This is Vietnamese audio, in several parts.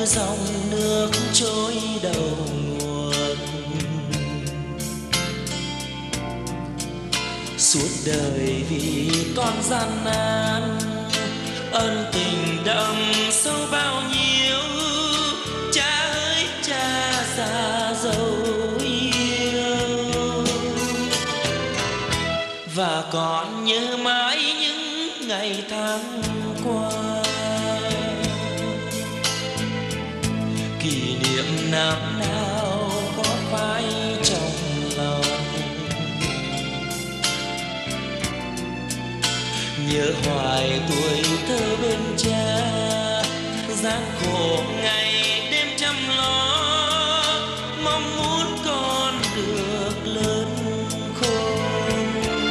dòng nước trôi đầu nguồn. Suốt đời vì con gian nan, ân tình đậm sâu bao nhiêu. Cha ơi cha già dấu yêu, và còn nhớ mãi những ngày tháng qua. Kỷ niệm năm nào có phai trong lòng, nhớ hoài tuổi thơ bên cha, gian khổ ngày đêm chăm lo, mong muốn con được lớn khôn.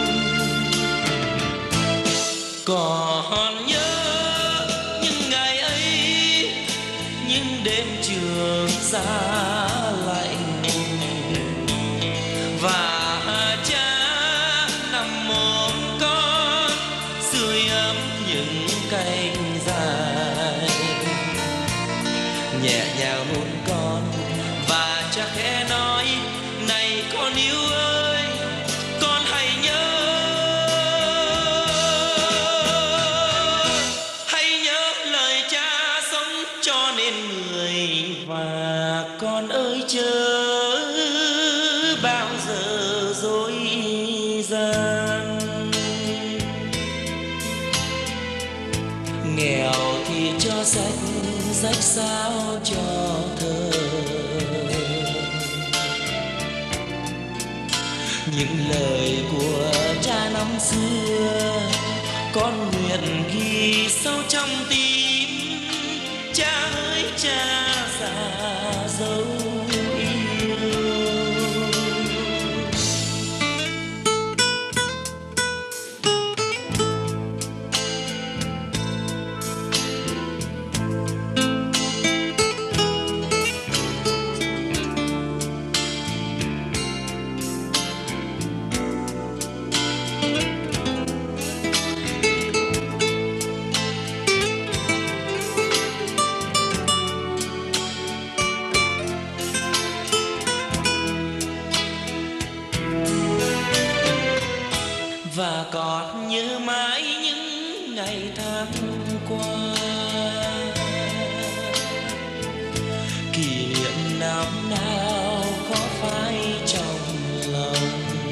Còn nhớ những ngày ấy, những đêm trường giá lạnh, và cha nằm ôm con sưởi ấm những cánh dài, nhẹ nhàng hôn con và cha khẽ nói: này con yêu ơi, con hãy nhớ lời cha sống cho nên người. Và con ơi chớ bao giờ dối gian, nghèo thì cho sách, rách sao cho thơ. Những lời của cha năm xưa con nguyện ghi sâu trong tim. Cha ơi cha già dấu yêu. Và còn nhớ mãi những ngày tháng qua. Kỷ niệm năm nào khó phai trong lòng,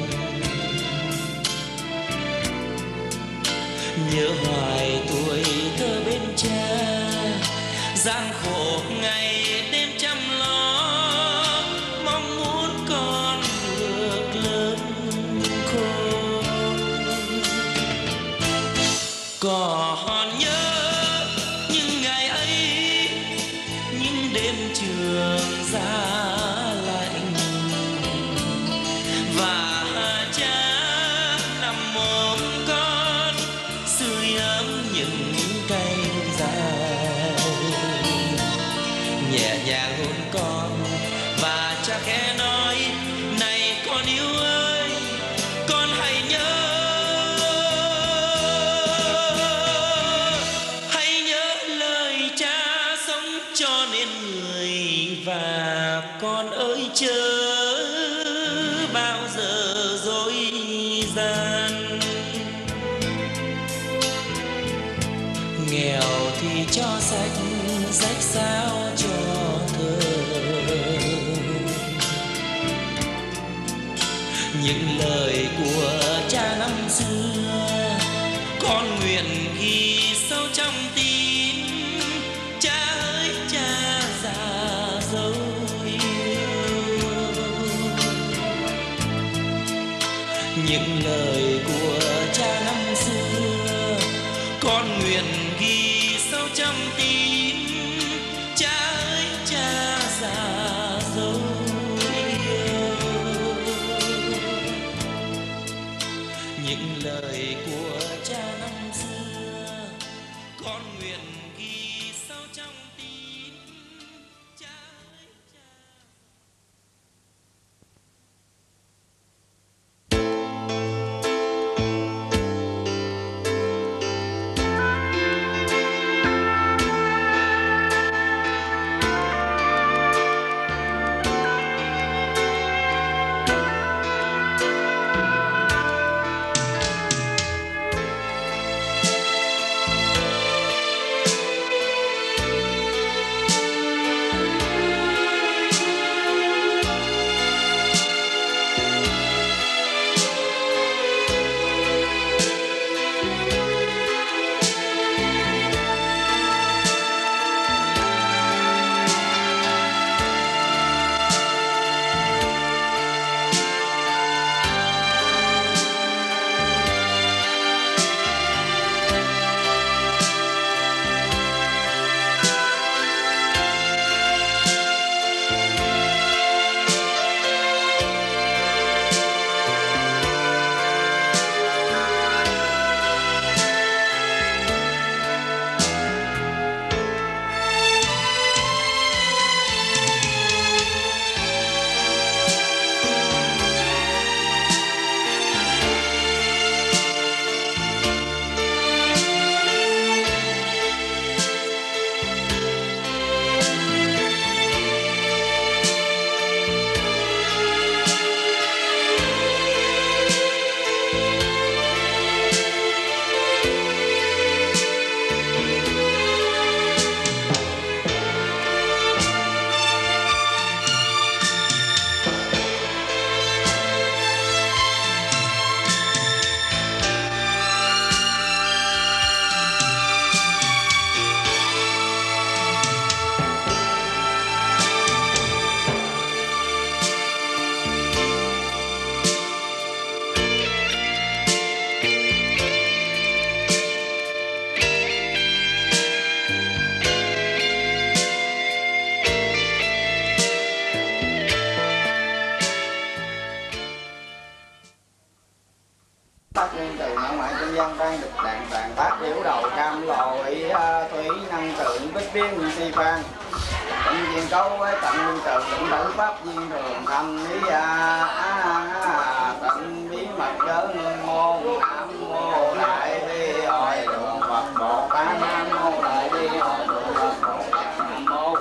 nhớ hoài tuổi thơ bên cha, gian khổ ngày đêm chăm lo, mong muốn con được lớn khôn. Còn nhớ những ngày ấy, những đêm trường giá lạnh, và cha nằm ôm con sưởi ấm những cánh dài, nhẹ nhàng hôn con và cha khẽ nói: này con yêu ơi, con hãy nhớ lời cha sống cho nên người. Và con ơi chớ bao giờ dối gian, nghèo thì cho sách, rách sao cho thơ. Những lời của cha năm xưa con nguyện ghi sâu trong tim. Cha ơi cha già dấu yêu, những lời của cha năm xưa con nguyện ghi sâu trong tim. Cha ơi cha già dấu yêu, những lời của cha năm xưa con nguyện ghi sâu trong tim. Cha ơi cha. tiểu đầu cam lồ ủy thủy năng tượng bích biến si phan tịnh viên câu với tận nguyên từ tịnh tử pháp viên thường thành lý tịnh bí mật chớ nương môn nam mô đại bi hội đường Phật Bồ Tát nam mô đại bi hội đường Phật Bồ Tát nam mô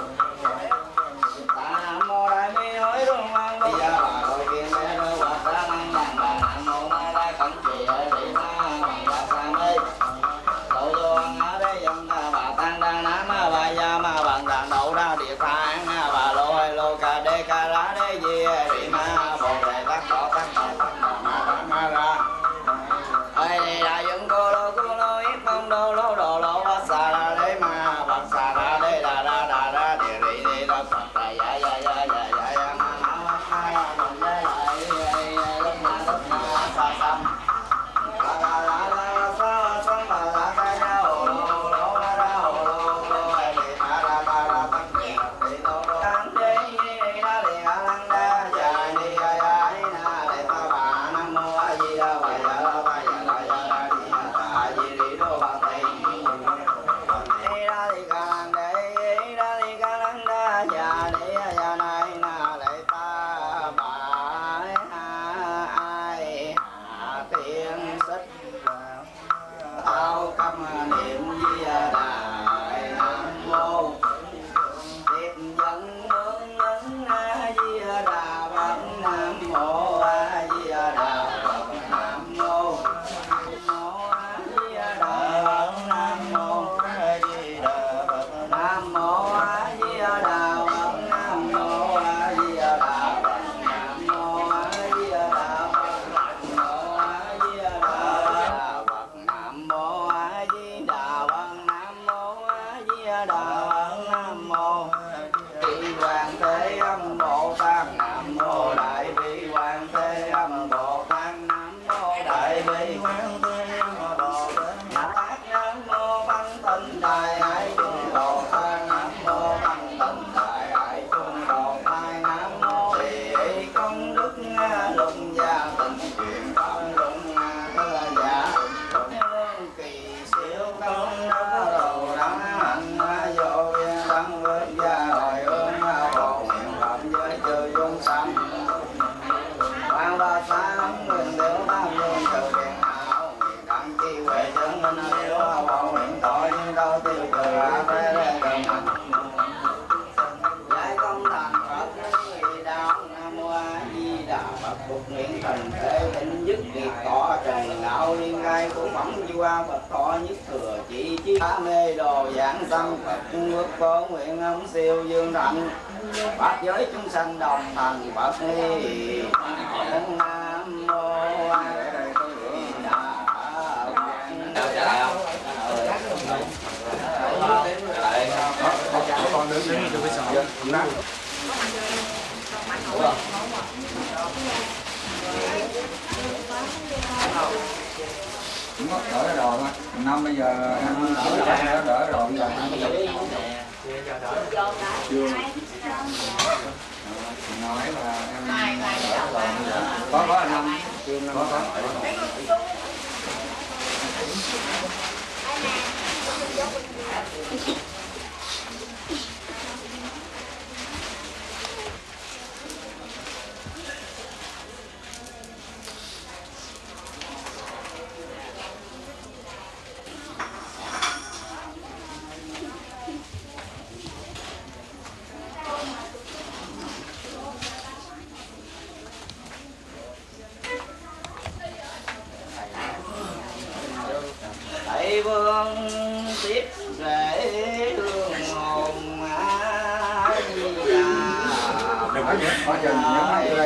đại bi hội đường Phật Bồ Tát đôi kiên lê đôi Phật Tát năng bằng bà nam mô mai la cẩn trì hệ thị ma bằng bà sa mê độ vô ăn ở đây dâm ta bà tăng đa nam bà gia ma bằng đàn đậu đa địa thang bà lô hay lô ca đê ca lá đê di rị ma bồ đề tát đỏ ma ra ơi đi đại dân cô lô ít mong đô lô bát xà ra đế ma bát xà ra đế đà ra địa rị đi đa phật đà dạ ma bằng đế lại lúc na sa sam Phật thọ nhất thừa chỉ chí mê đồ giảng sanh Phật quốc cố nguyện ông siêu dương thạnh bát giới chúng sanh đồng thành Phật ni nam mô a di đà con đứng đến cho cái sợi cũng có đỡ cái đồ thôi. Năm bây giờ em đỡ cái đồ bây giờ chưa nói là em có là năm chưa có Thầy vương tiếp rễ hương hồn a di đà đừng có nhớ có chừng nhớ hai đây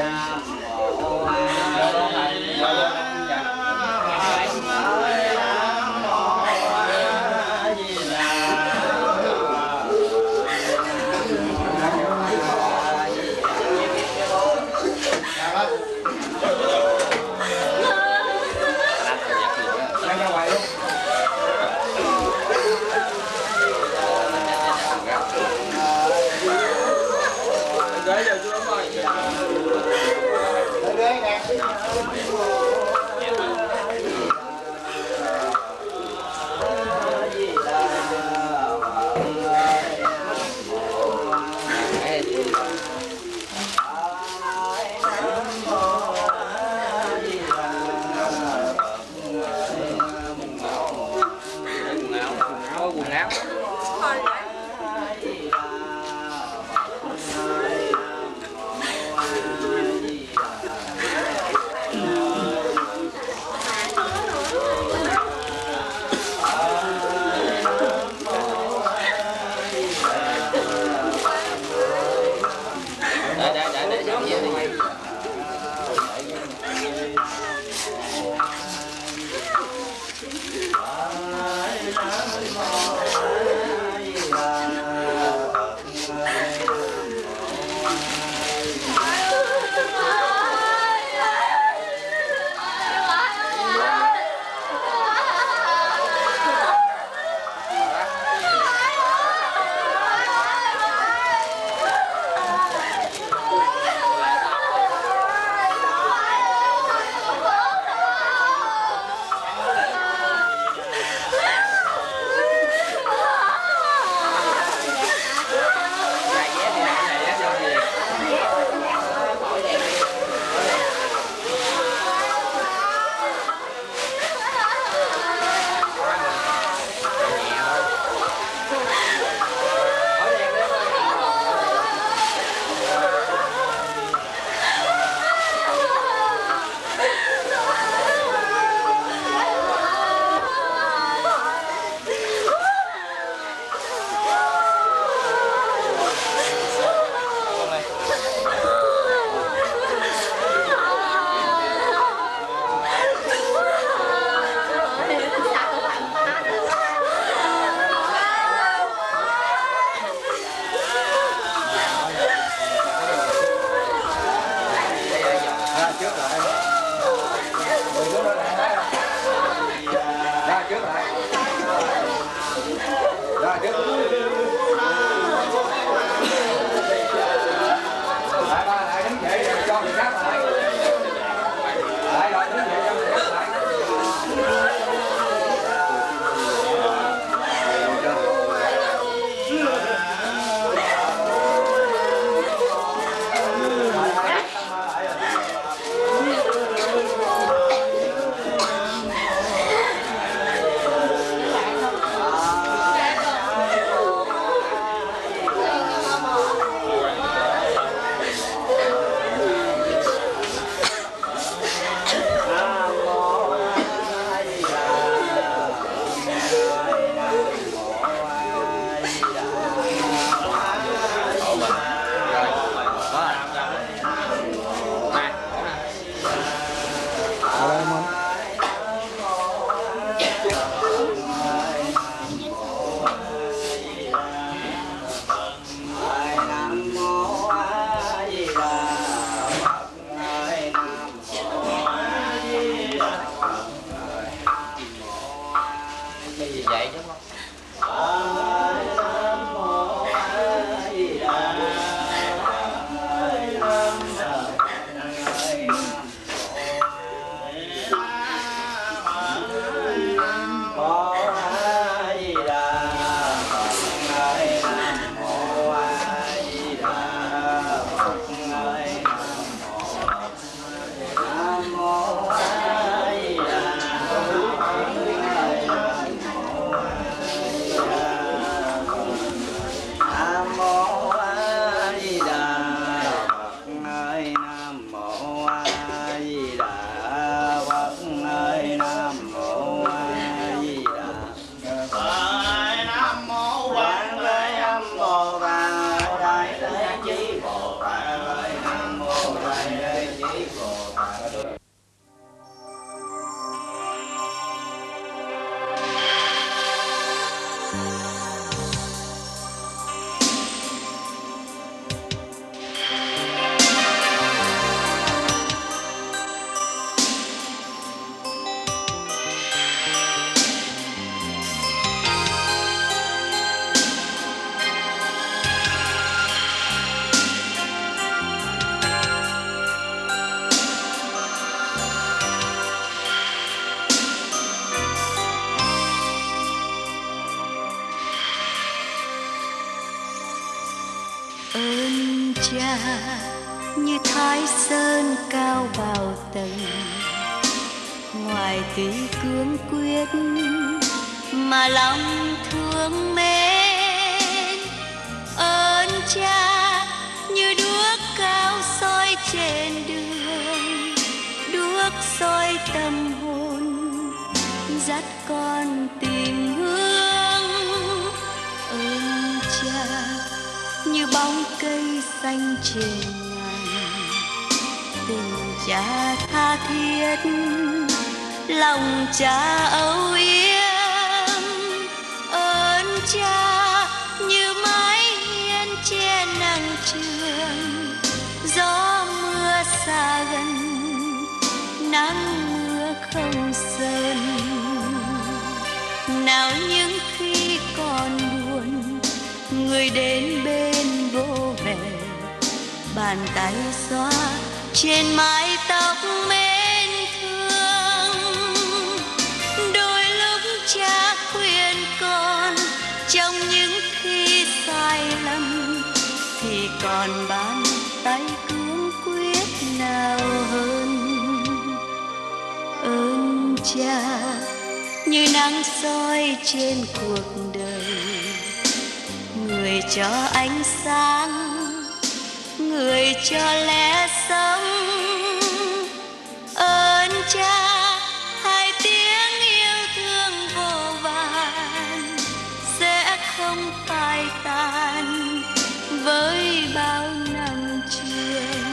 Đấy giờ chưa ơn cha như Thái Sơn cao bao tầng, ngoài tuy cương quyết mà lòng thương mến. dắt con tìm hướng. Ơn cha như bóng cây xanh trên ngàn, tình cha tha thiết, lòng cha âu yếm. Ơn cha như mái hiên che nắng trường, gió mưa xa gần, nắng mưa không sơn. Nào những khi còn buồn, người đến bên vô về, bàn tay xoa trên mái tóc mến thương. Đôi lúc cha khuyên con, trong những khi sai lầm thì còn bàn tay cương quyết nào hơn. Ơn cha như nắng soi trên cuộc đời, người cho ánh sáng, người cho lẽ sống. Ơn cha hai tiếng yêu thương vô vàn sẽ không phai tàn với bao năm trường.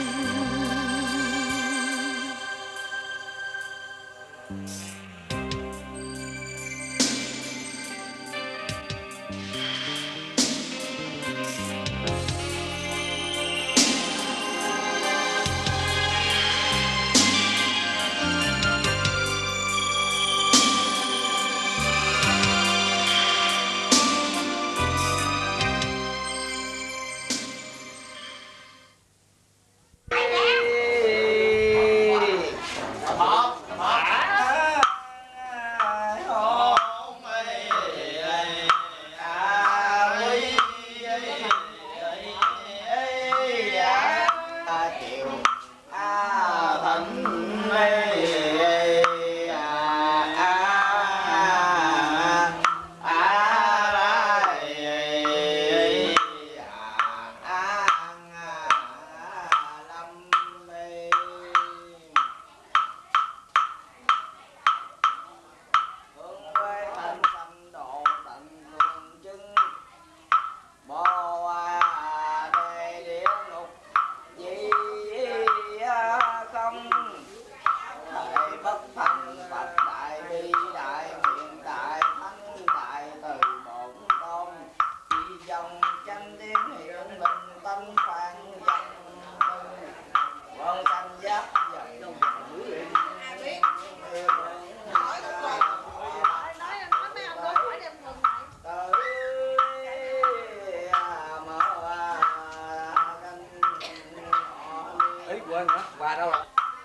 Và đâu rồi?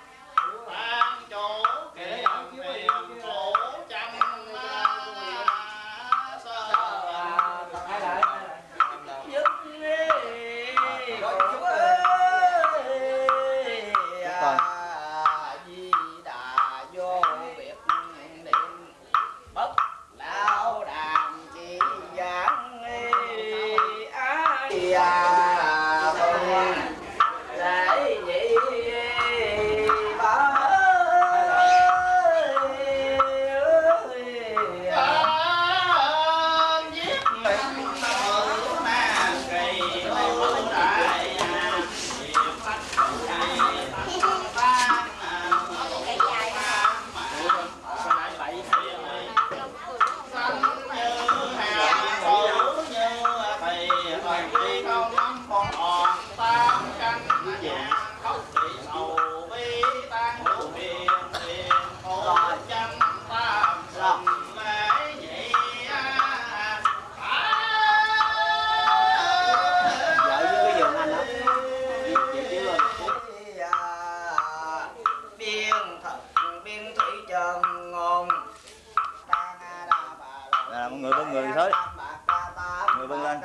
Mọi người vâng người thôi. Người vâng lên.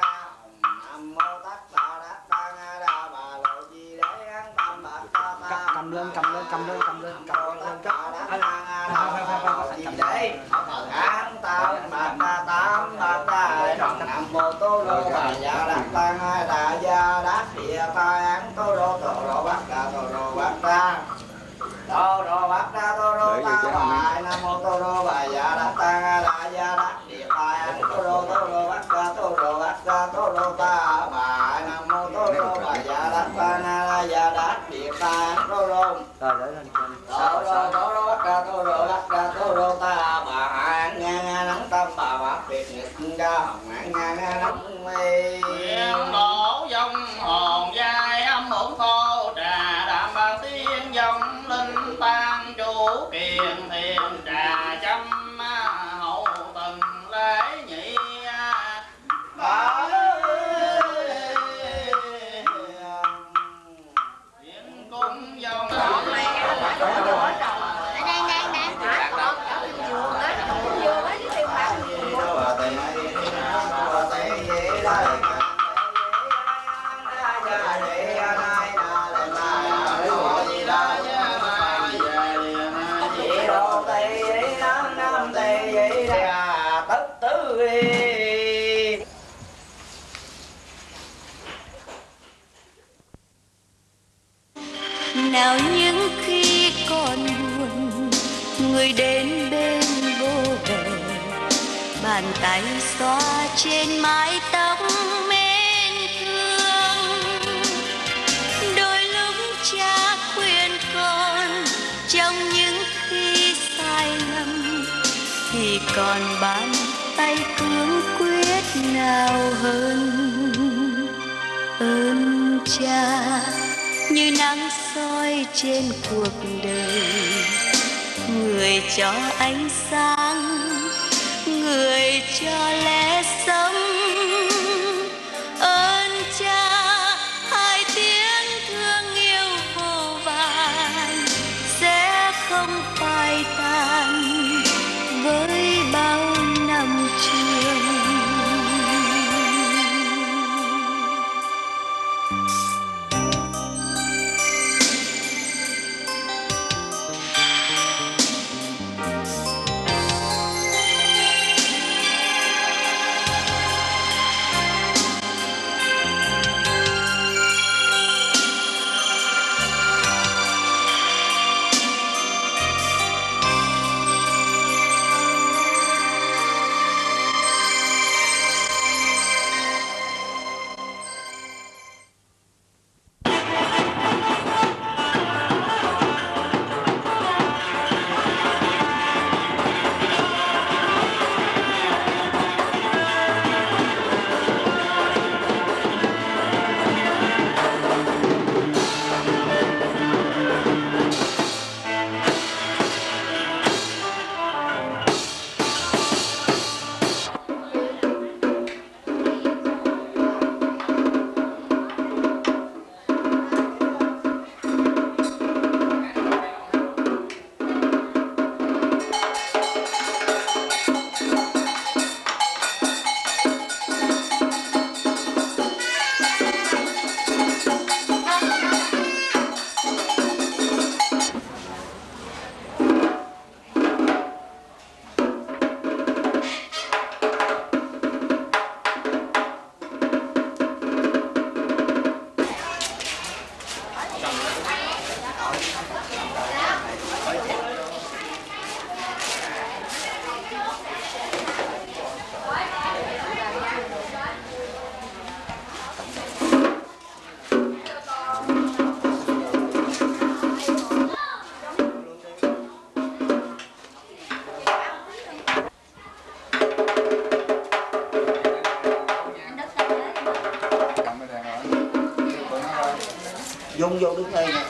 Cầm lên cầm lên cầm lên cầm lên cầm lên Nam mô Tô Lô Bà Dạ Đắc Tăng Hai Đà Gia Đắc Địa Pha Án Tô Lô Bát Đà Tô Lô Bát Đà Tô Lô Bát Đà Tô Lô Ta Bài Nam mô Tô Lô Bà Dạ Đắc ngàn năm mây đổ dòng hồn vai âm ổn khô trà đạm ba tiếng dòng linh tan chủ kiền thiền trà chăm hậu từng lễ nhị bảo diễn cung dòng nào những khi còn buồn người đến bên vô bờ bàn tay xoa trên mái tóc mến thương đôi lúc cha khuyên con trong những khi sai lầm thì còn bàn tay cương quyết nào hơn cha như nắng soi trên cuộc đời người cho ánh sáng người cho lẽ sống ơn cha hai tiếng thương yêu vô vàn sẽ không phai tàn với bao năm trường. Dung vô đứng đây nè.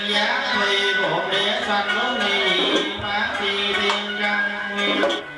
giá thùy bộn địa xanh lúa nghi má chi tiên răng nguyên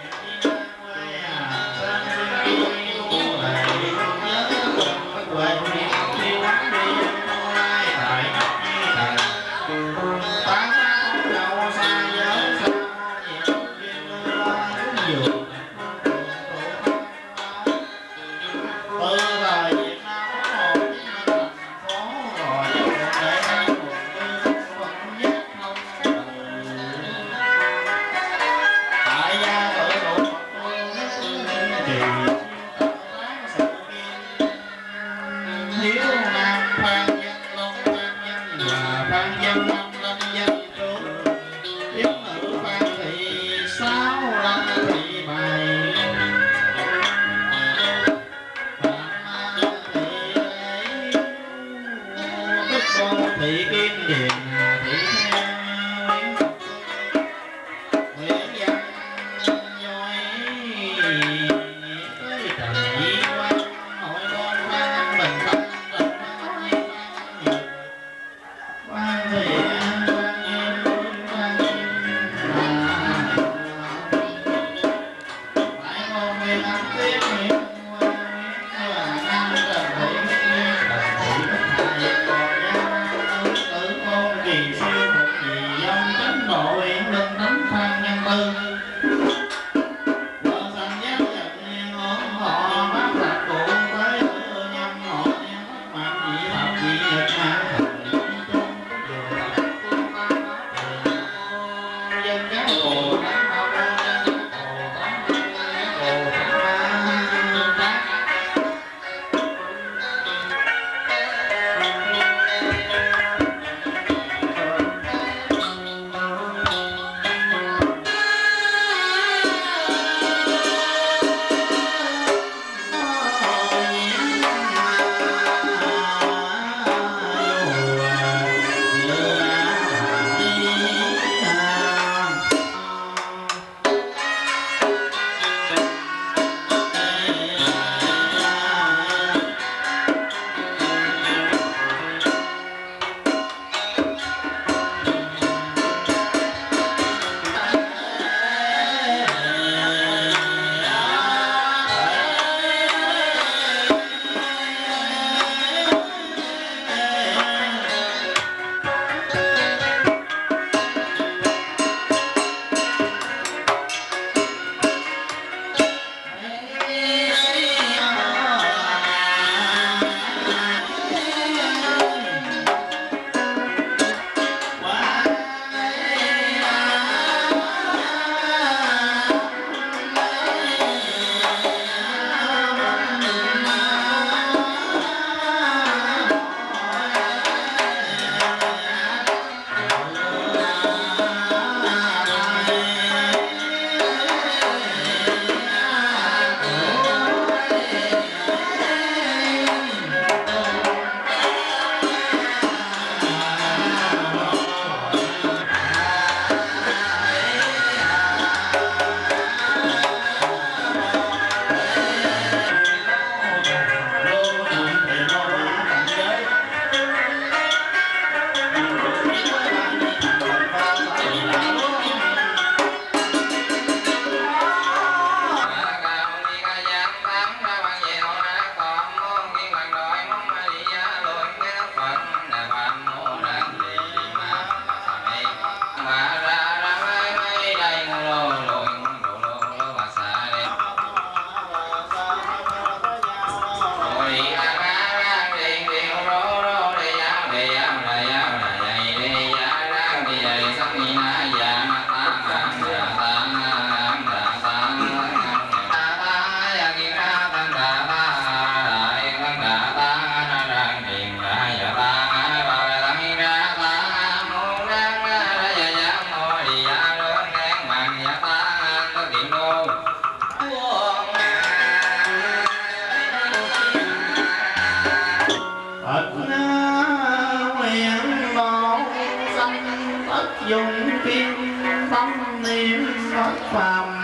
thị kiên điền thị Nguyễn Văn Nhoi tới Trần Di Quan hội con Phan Bình Tân Quan Thị dùng kim tâm niệm bất phàm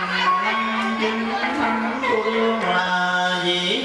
kim thanh quân là dĩ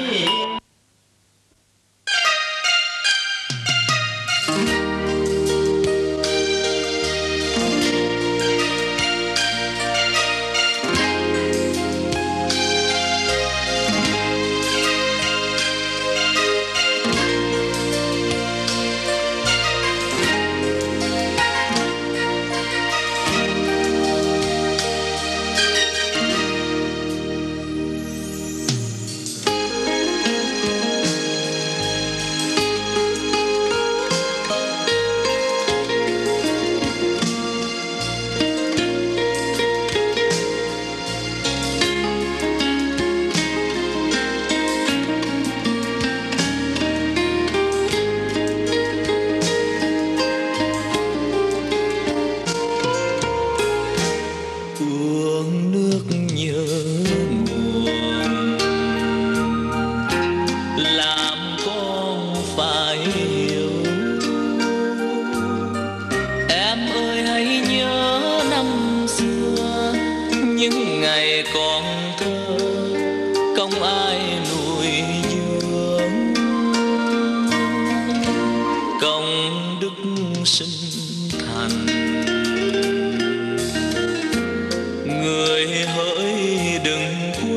công đức sinh thành. Người hỡi đừng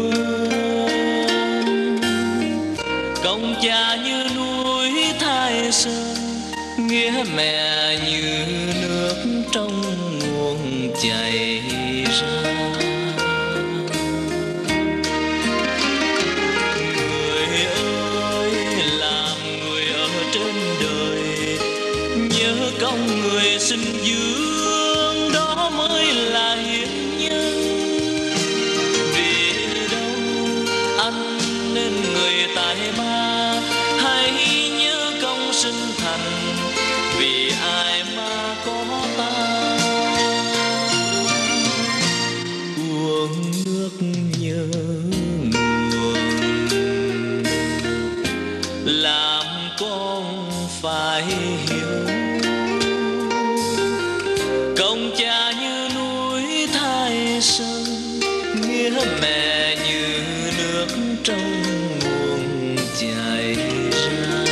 quên công cha như núi Thái Sơn, nghĩa mẹ như nước trong nguồn chảy ra. Người ơi làm người ở trên đời, nhớ công người sinh dưỡng, đó mới là hiền nhân. Vì đâu anh nên người tài ba, hãy nhớ công sinh thành, vì ai mà có ta. Uống nước nhớ nguồn, làm con phải hiểu công cha như núi Thái Sơn, nghĩa mẹ như nước trong nguồn chảy ra.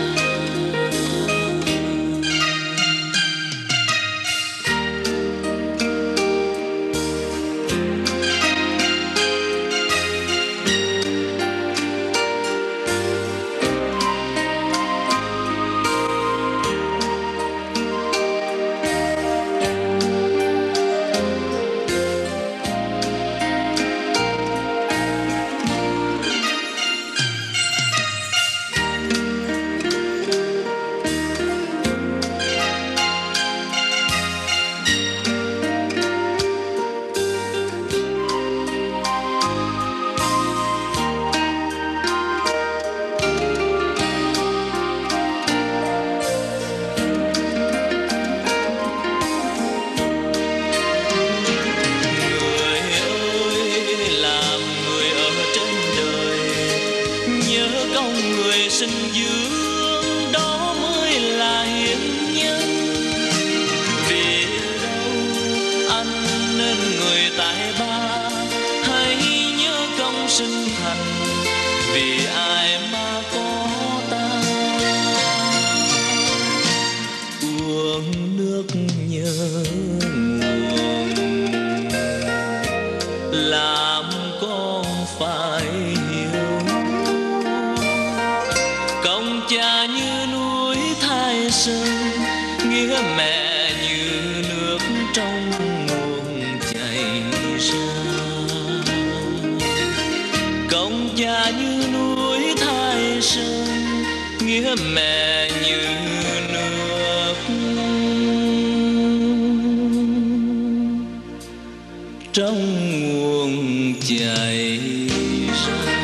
Sinh dưỡng, đó mới là hiền nhân. Vì đâu anh nên người tài ba, hãy nhớ công sinh thành, vì ai mà có ta. Uống nước nhớ nguồn, làm con phải cha như núi Thái Sơn, nghĩa mẹ như nước trong nguồn chảy ra. Công cha như núi Thái Sơn, nghĩa mẹ như nước trong nguồn chảy ra.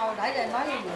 Thôi để đây nói gì được.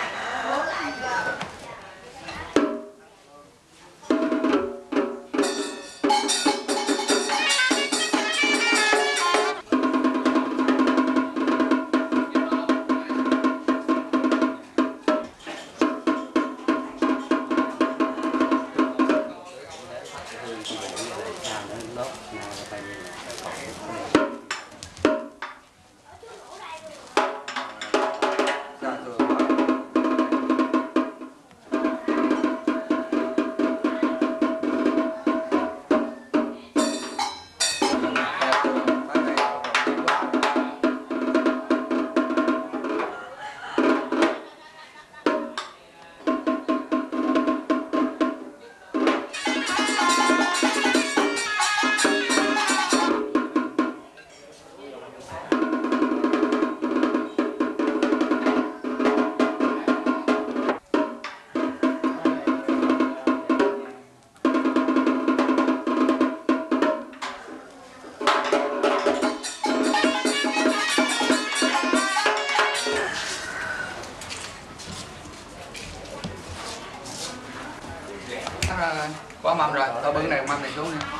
Có mâm rồi, tao bưng này mâm này xuống nha.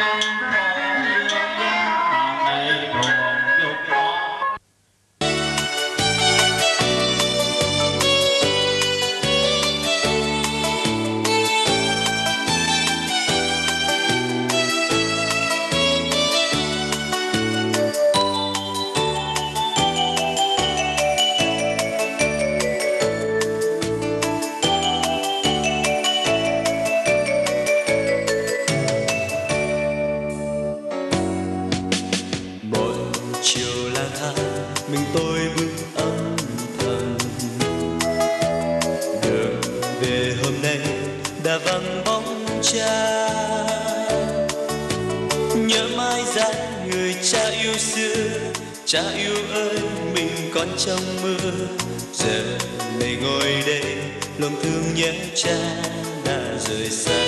Cha yêu ơi, mình còn trong mưa, giờ này ngồi đây lòng thương nhớ cha đã rời xa.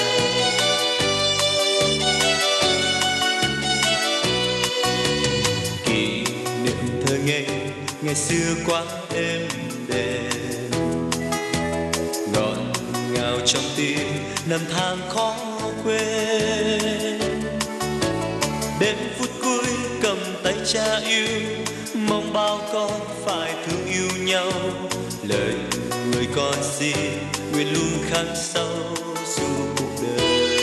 Kỷ niệm thơ ngày xưa quá êm đềm, ngọt ngào trong tim năm tháng khó quên. Đến phút cuối cầm tay cha yêu, mong bao con phải thương yêu nhau. Lời người con xin nguyện luôn khắc sâu suốt cuộc đời.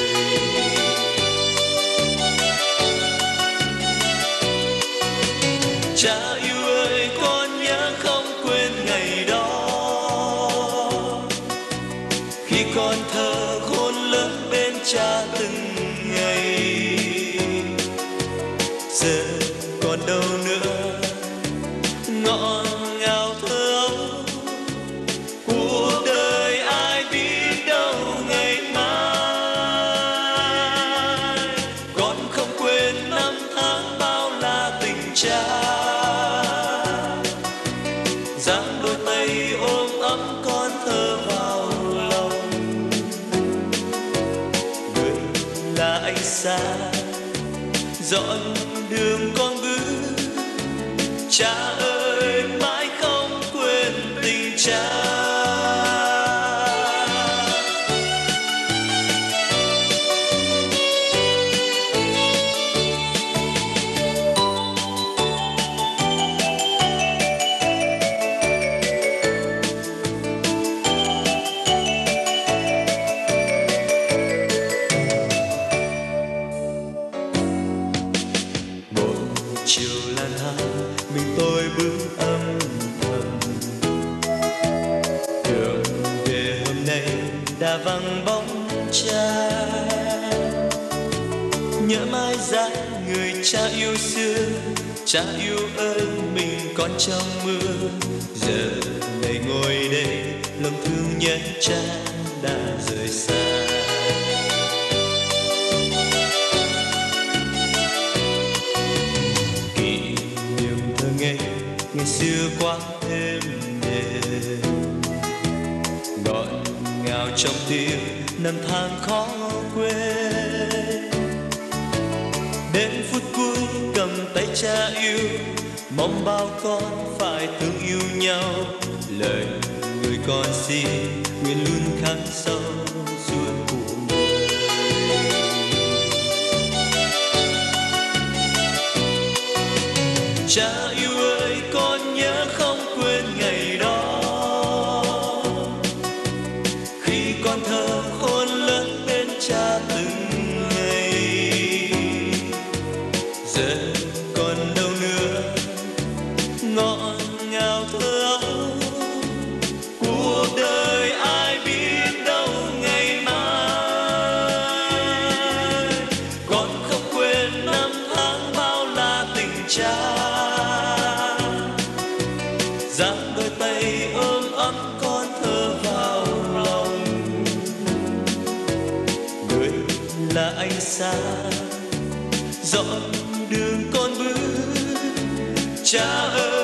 Cha yêu ơi, con nhớ không quên ngày đó, khi con thơ khôn lớn bên cha từng ngày. Giờ còn đâu nữa ngọt ngào thơ ấu, cuộc đời ai biết đâu ngày mai. Con không quên năm tháng bao la tình cha, dang đôi tay ôm ấm con thơ vào lòng. Người là anh xa dọn đường con bước, cha ơi mãi không quên tình cha. Đã vắng bóng cha, nhớ mãi dáng người cha yêu xưa. Cha yêu ơi, mình còn trong mưa, giờ này ngồi đây lòng thương nhớ cha đã rời xa. Kỷ niệm thơ ngày xưa quá êm đềm, ngọt ngào trong tim năm tháng khó quên. Đến phút cuối cầm tay cha yêu, mong bao con phải thương yêu nhau. Lời người con xin nguyện luôn khắc sâu suốt cuộc đời. Cha yêu ơi, con nhớ không quên ngày đó, khi con thơ khôn lớn bên cha từng ngày. Giờ còn đâu nữa ngọt ngào thơ ấu, cuộc đời ai biết đâu ngày mai. Con không quên năm tháng bao la tình cha, dang đôi tay ôm ấm con thơ vào lòng. Người là anh xa dọn đường con bước, cha ơi